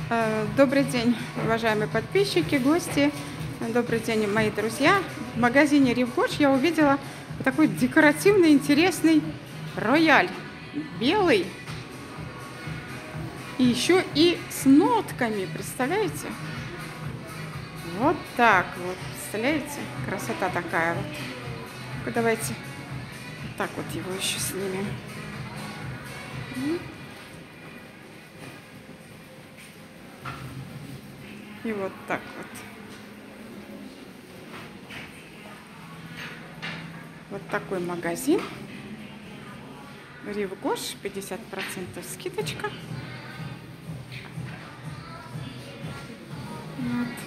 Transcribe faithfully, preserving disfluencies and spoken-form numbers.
Э, Добрый день, уважаемые подписчики, гости. Добрый день, мои друзья. В магазине Рив я увидела такой декоративный, интересный рояль. Белый. И еще и с нотками, представляете? Вот так вот, представляете? Красота такая вот. Ну-ка, давайте вот так вот его еще снимем. И вот так вот. Вот такой магазин. Рив Гош, пятьдесят процентов скидочка. Вот.